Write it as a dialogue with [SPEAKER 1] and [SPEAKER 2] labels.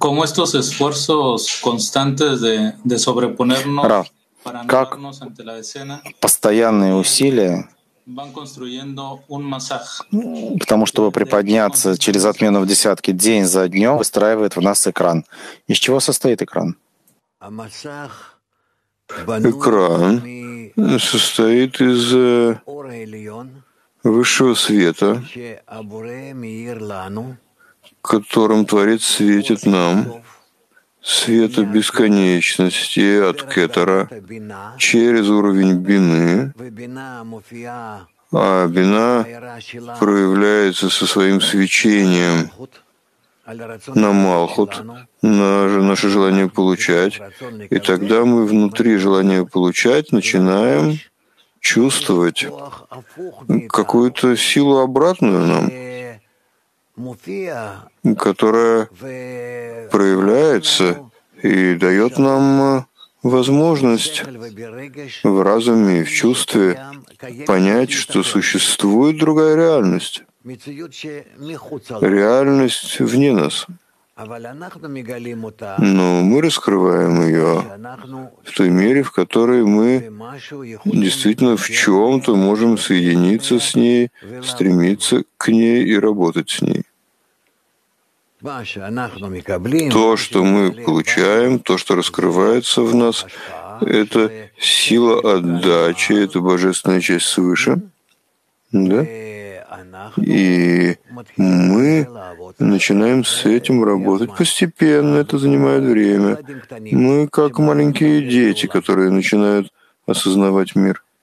[SPEAKER 1] cómo estos esfuerzos constantes de sobreponernos
[SPEAKER 2] Рав,
[SPEAKER 1] para
[SPEAKER 2] как
[SPEAKER 1] anularnos ante la decena
[SPEAKER 2] постоянные усилия
[SPEAKER 1] van construyendo un masaj
[SPEAKER 2] потому, чтобы
[SPEAKER 1] de qué
[SPEAKER 2] приподняться
[SPEAKER 1] consiste un
[SPEAKER 2] через
[SPEAKER 1] masaj.
[SPEAKER 2] отмену в десятки день за днем, выстраивает в нас экран. Из чего состоит экран?
[SPEAKER 3] Экран состоит из высшего света, которым Творец светит нам, света бесконечности от кетера через уровень бины, а бина проявляется со своим свечением на Малхут, на наше желание получать, и тогда мы внутри желания получать начинаем чувствовать какую-то силу обратную нам, которая проявляется и дает нам возможность в разуме и в чувстве понять, что существует другая реальность, реальность вне нас. Но мы раскрываем ее в той мере, в которой мы действительно в чем-то можем соединиться с ней, стремиться к ней и работать с ней. То, что мы получаем, то, что раскрывается в нас, это сила отдачи, это божественная часть свыше. Да? И мы начинаем с этим работать постепенно, это занимает время. Мы как маленькие дети, которые начинают осознавать мир.